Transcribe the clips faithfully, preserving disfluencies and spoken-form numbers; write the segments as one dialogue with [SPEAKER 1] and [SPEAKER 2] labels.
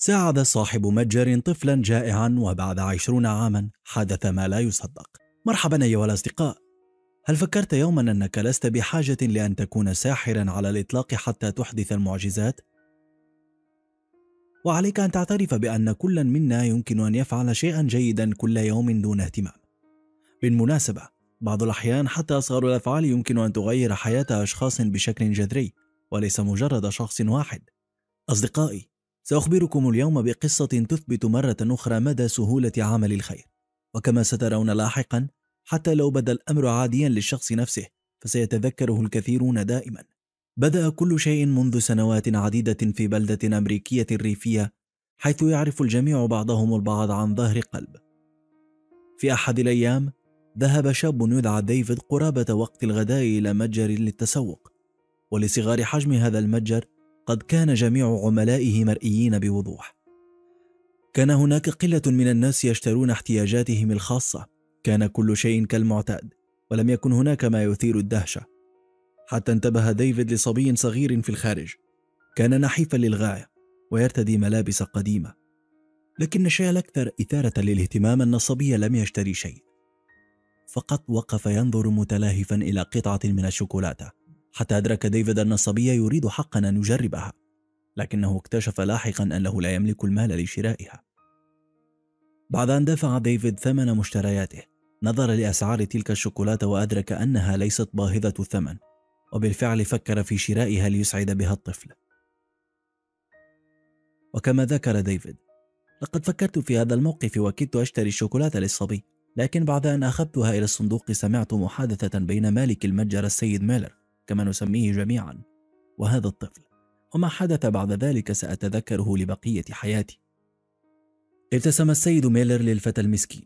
[SPEAKER 1] ساعد صاحب متجر طفلا جائعا، وبعد عشرون عاما حدث ما لا يصدق. مرحبا أيها الأصدقاء، هل فكرت يوما أنك لست بحاجة لأن تكون ساحرا على الإطلاق حتى تحدث المعجزات؟ وعليك أن تعترف بأن كل منا يمكن أن يفعل شيئا جيدا كل يوم دون اهتمام. بالمناسبة، بعض الأحيان حتى أصغر الأفعال يمكن أن تغير حياة أشخاص بشكل جذري، وليس مجرد شخص واحد. أصدقائي، سأخبركم اليوم بقصة تثبت مرة أخرى مدى سهولة عمل الخير. وكما سترون لاحقا، حتى لو بدا الأمر عاديا للشخص نفسه فسيتذكره الكثيرون دائما. بدأ كل شيء منذ سنوات عديدة في بلدة أمريكية ريفية، حيث يعرف الجميع بعضهم البعض عن ظهر قلب. في أحد الأيام، ذهب شاب يدعى ديفيد قرابة وقت الغداء إلى متجر للتسوق، ولصغار حجم هذا المتجر قد كان جميع عملائه مرئيين بوضوح. كان هناك قلة من الناس يشترون احتياجاتهم الخاصة. كان كل شيء كالمعتاد، ولم يكن هناك ما يثير الدهشة، حتى انتبه ديفيد لصبي صغير في الخارج. كان نحيفا للغاية ويرتدي ملابس قديمة، لكن الشيء الأكثر إثارة للاهتمام أن الصبي لم يشتري شيء، فقط وقف ينظر متلهفا إلى قطعة من الشوكولاتة، حتى أدرك ديفيد أن الصبي يريد حقا أن يجربها، لكنه اكتشف لاحقا أنه لا يملك المال لشرائها. بعد أن دفع ديفيد ثمن مشترياته، نظر لأسعار تلك الشوكولاتة وأدرك أنها ليست باهظة الثمن، وبالفعل فكر في شرائها ليسعد بها الطفل. وكما ذكر ديفيد، لقد فكرت في هذا الموقف وكدت أشتري الشوكولاتة للصبي، لكن بعد أن أخذتها إلى الصندوق سمعت محادثة بين مالك المتجر السيد ميلر، كما نسميه جميعا، وهذا الطفل، وما حدث بعد ذلك سأتذكره لبقية حياتي. ابتسم السيد ميلر للفتى المسكين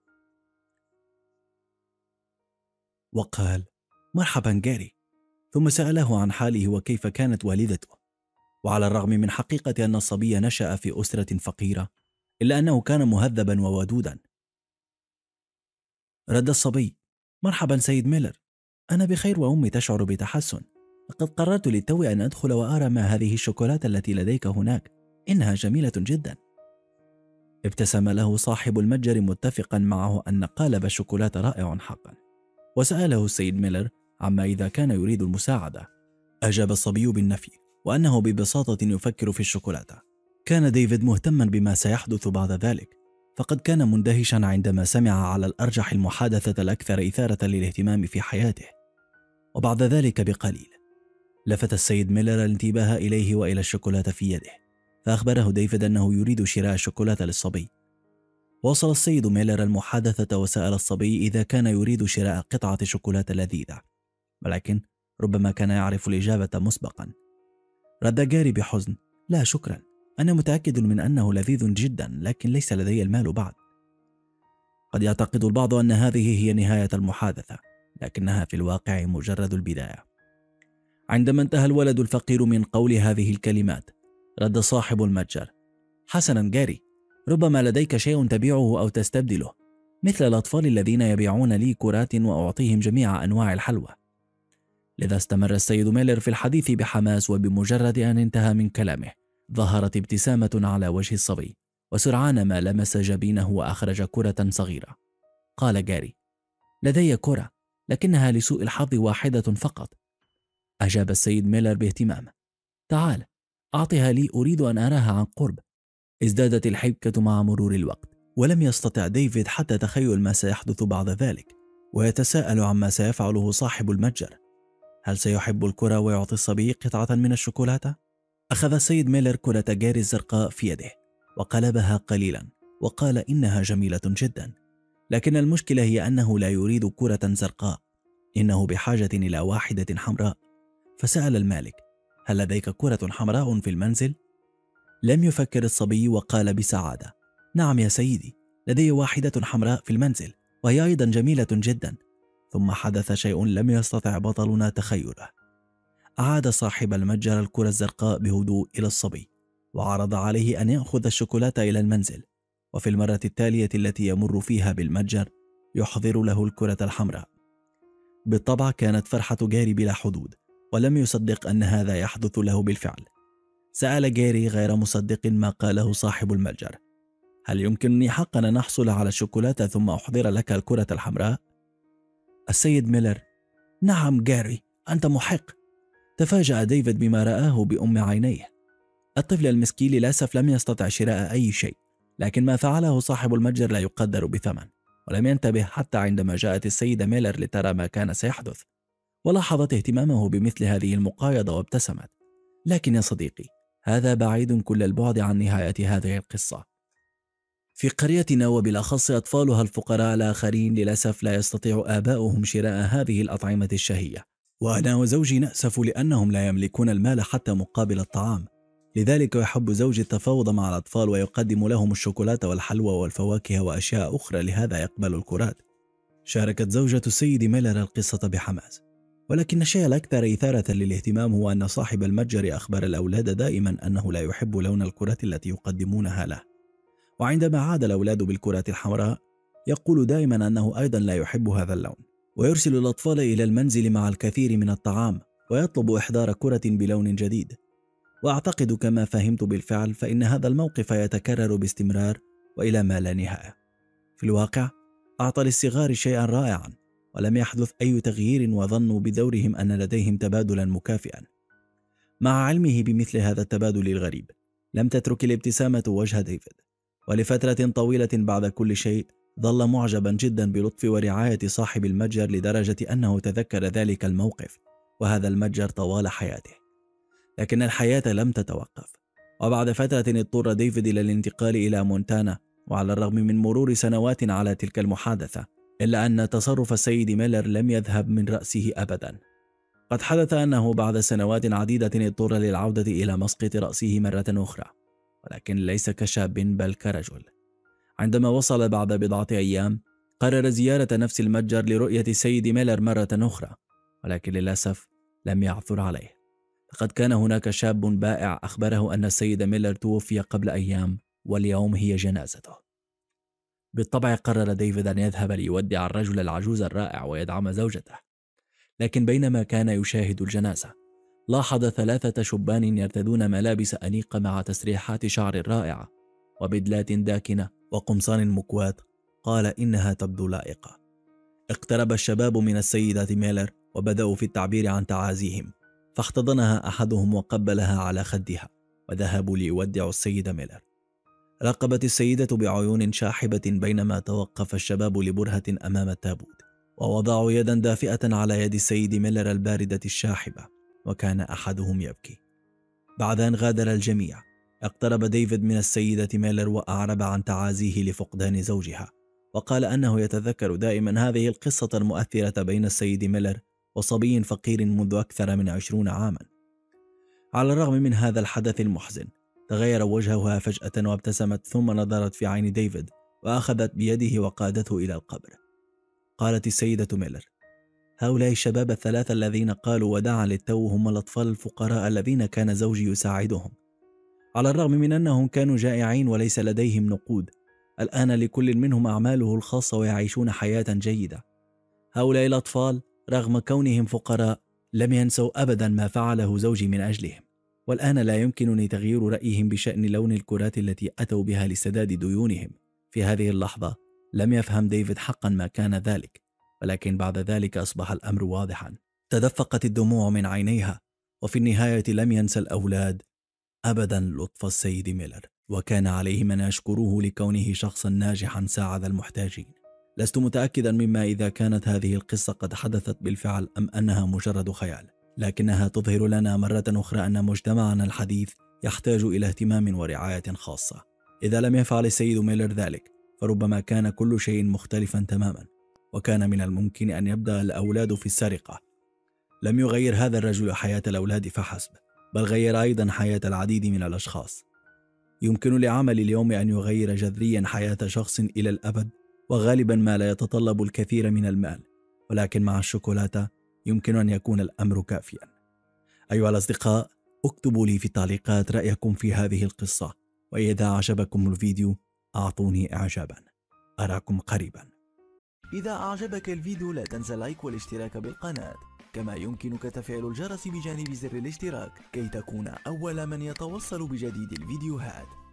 [SPEAKER 1] وقال: مرحبا جاري، ثم سأله عن حاله وكيف كانت والدته. وعلى الرغم من حقيقة أن الصبي نشأ في أسرة فقيرة، إلا أنه كان مهذبا وودودا. رد الصبي: مرحبا سيد ميلر، أنا بخير وأمي تشعر بتحسن. لقد قررت للتو أن أدخل وأرى ما هذه الشوكولاتة التي لديك هناك، إنها جميلة جدا. ابتسم له صاحب المتجر متفقا معه أن قالب الشوكولاتة رائع حقا، وسأله السيد ميلر عما إذا كان يريد المساعدة. أجاب الصبي بالنفي، وأنه ببساطة يفكر في الشوكولاتة. كان ديفيد مهتما بما سيحدث بعد ذلك، فقد كان مندهشا عندما سمع على الأرجح المحادثة الأكثر إثارة للاهتمام في حياته. وبعد ذلك بقليل، لفت السيد ميلر الانتباه إليه وإلى الشوكولاتة في يده، فأخبره ديفيد أنه يريد شراء الشوكولاتة للصبي. واصل السيد ميلر المحادثة وسأل الصبي إذا كان يريد شراء قطعة شوكولاتة لذيذة، ولكن ربما كان يعرف الإجابة مسبقا. رد جاري بحزن: لا شكرا، أنا متأكد من أنه لذيذ جدا، لكن ليس لدي المال بعد. قد يعتقد البعض أن هذه هي نهاية المحادثة، لكنها في الواقع مجرد البداية. عندما انتهى الولد الفقير من قول هذه الكلمات، رد صاحب المتجر: حسنا جاري، ربما لديك شيء تبيعه أو تستبدله، مثل الأطفال الذين يبيعون لي كرات وأعطيهم جميع أنواع الحلوى. لذا استمر السيد ميلر في الحديث بحماس، وبمجرد أن انتهى من كلامه ظهرت ابتسامة على وجه الصبي، وسرعان ما لمس جبينه وأخرج كرة صغيرة. قال جاري: لدي كرة، لكنها لسوء الحظ واحدة فقط. أجاب السيد ميلر باهتمام: تعال أعطها لي، أريد أن أراها عن قرب. ازدادت الحبكة مع مرور الوقت، ولم يستطع ديفيد حتى تخيل ما سيحدث بعد ذلك، ويتساءل عما سيفعله صاحب المتجر. هل سيحب الكرة ويعطي الصبي قطعة من الشوكولاتة؟ أخذ السيد ميلر كرة جاري الزرقاء في يده وقلبها قليلا، وقال إنها جميلة جدا، لكن المشكلة هي أنه لا يريد كرة زرقاء، إنه بحاجة إلى واحدة حمراء. فسأل المالك: هل لديك كرة حمراء في المنزل؟ لم يفكر الصبي وقال بسعادة: نعم يا سيدي، لدي واحدة حمراء في المنزل، وهي أيضا جميلة جدا. ثم حدث شيء لم يستطع بطلنا تخيله. أعاد صاحب المتجر الكرة الزرقاء بهدوء إلى الصبي، وعرض عليه أن يأخذ الشوكولاتة إلى المنزل، وفي المرة التالية التي يمر فيها بالمتجر يحضر له الكرة الحمراء. بالطبع كانت فرحة جاري بلا حدود، ولم يصدق أن هذا يحدث له بالفعل. سأل جيري غير مصدق ما قاله صاحب المتجر: هل يمكنني حقا أن أحصل على الشوكولاتة ثم أحضر لك الكرة الحمراء؟ السيد ميلر: نعم جيري، أنت محق. تفاجأ ديفيد بما رآه بأم عينيه. الطفل المسكين للأسف لم يستطع شراء أي شيء، لكن ما فعله صاحب المتجر لا يقدر بثمن، ولم ينتبه حتى عندما جاءت السيدة ميلر لترى ما كان سيحدث، ولاحظت اهتمامه بمثل هذه المقايضة وابتسمت. لكن يا صديقي، هذا بعيد كل البعد عن نهاية هذه القصة. في قريتنا وبالأخص أطفالها الفقراء الآخرين للأسف لا يستطيع آباؤهم شراء هذه الأطعمة الشهية، وأنا وزوجي نأسف لأنهم لا يملكون المال حتى مقابل الطعام. لذلك يحب زوجي التفاوض مع الأطفال ويقدم لهم الشوكولاتة والحلوى والفواكه وأشياء أخرى، لهذا يقبل الكرات. شاركت زوجة السيد ميلر القصة بحماس، ولكن الشيء الأكثر إثارة للاهتمام هو أن صاحب المتجر أخبر الأولاد دائما أنه لا يحب لون الكرات التي يقدمونها له، وعندما عاد الأولاد بالكرات الحمراء يقول دائما أنه أيضا لا يحب هذا اللون، ويرسل الأطفال إلى المنزل مع الكثير من الطعام ويطلب إحضار كرة بلون جديد. وأعتقد كما فهمت بالفعل فإن هذا الموقف يتكرر باستمرار وإلى ما لا نهاية. في الواقع أعطى للصغار شيئا رائعا، ولم يحدث أي تغيير، وظنوا بدورهم أن لديهم تبادلا مكافئا. مع علمه بمثل هذا التبادل الغريب، لم تترك الابتسامة وجه ديفيد، ولفترة طويلة بعد كل شيء ظل معجبا جدا بلطف ورعاية صاحب المتجر، لدرجة أنه تذكر ذلك الموقف وهذا المتجر طوال حياته. لكن الحياة لم تتوقف، وبعد فترة اضطر ديفيد إلى الانتقال إلى مونتانا، وعلى الرغم من مرور سنوات على تلك المحادثة إلا أن تصرف السيد ميلر لم يذهب من رأسه أبدا. قد حدث أنه بعد سنوات عديدة اضطر للعودة إلى مسقط رأسه مرة أخرى، ولكن ليس كشاب بل كرجل. عندما وصل بعد بضعة أيام قرر زيارة نفس المتجر لرؤية السيد ميلر مرة أخرى، ولكن للأسف لم يعثر عليه. لقد كان هناك شاب بائع أخبره أن السيد ميلر توفي قبل أيام، واليوم هي جنازته. بالطبع قرر ديفيد أن يذهب ليودع الرجل العجوز الرائع ويدعم زوجته، لكن بينما كان يشاهد الجنازة لاحظ ثلاثة شبان يرتدون ملابس أنيقة مع تسريحات شعر رائعة وبدلات داكنة وقمصان مكوات. قال إنها تبدو لائقة. اقترب الشباب من السيدة ميلر وبدأوا في التعبير عن تعازيهم، فاحتضنها أحدهم وقبلها على خدها، وذهبوا ليودعوا السيدة ميلر. راقبت السيدة بعيون شاحبة بينما توقف الشباب لبرهة أمام التابوت، ووضعوا يدا دافئة على يد السيد ميلر الباردة الشاحبة، وكان أحدهم يبكي. بعد أن غادر الجميع اقترب ديفيد من السيدة ميلر وأعرب عن تعازيه لفقدان زوجها، وقال أنه يتذكر دائما هذه القصة المؤثرة بين السيد ميلر وصبي فقير منذ أكثر من عشرون عاما. على الرغم من هذا الحدث المحزن تغير وجهها فجأة وابتسمت، ثم نظرت في عين ديفيد وأخذت بيده وقادته إلى القبر. قالت السيدة ميلر: هؤلاء الشباب الثلاثة الذين قالوا وداعا للتو هم الأطفال الفقراء الذين كان زوجي يساعدهم. على الرغم من أنهم كانوا جائعين وليس لديهم نقود، الآن لكل منهم أعماله الخاصة ويعيشون حياة جيدة. هؤلاء الأطفال رغم كونهم فقراء لم ينسوا أبدا ما فعله زوجي من أجلهم، والآن لا يمكنني تغيير رأيهم بشأن لون الكرات التي أتوا بها لسداد ديونهم. في هذه اللحظة لم يفهم ديفيد حقا ما كان ذلك، ولكن بعد ذلك أصبح الأمر واضحا. تدفقت الدموع من عينيها، وفي النهاية لم ينسى الأولاد أبدا لطف السيد ميلر، وكان عليهم أن يشكروه لكونه شخصا ناجحا ساعد المحتاجين. لست متأكدا مما إذا كانت هذه القصة قد حدثت بالفعل أم أنها مجرد خيال، لكنها تظهر لنا مرة أخرى أن مجتمعنا الحديث يحتاج إلى اهتمام ورعاية خاصة. إذا لم يفعل السيد ميلر ذلك فربما كان كل شيء مختلفا تماما، وكان من الممكن أن يبدأ الأولاد في السرقة. لم يغير هذا الرجل حياة الأولاد فحسب، بل غير أيضا حياة العديد من الأشخاص. يمكن لعمل اليوم أن يغير جذريا حياة شخص إلى الأبد، وغالبا ما لا يتطلب الكثير من المال، ولكن مع الشوكولاتة يمكن أن يكون الأمر كافيا. أيها الأصدقاء، اكتبوا لي في التعليقات رأيكم في هذه القصة، وإذا أعجبكم الفيديو أعطوني إعجابا. أراكم قريبا.
[SPEAKER 2] إذا أعجبك الفيديو لا تنسى اللايك والاشتراك بالقناة.
[SPEAKER 1] كما يمكنك تفعيل الجرس بجانب زر الاشتراك كي تكون أول من يتوصل بجديد الفيديوهات.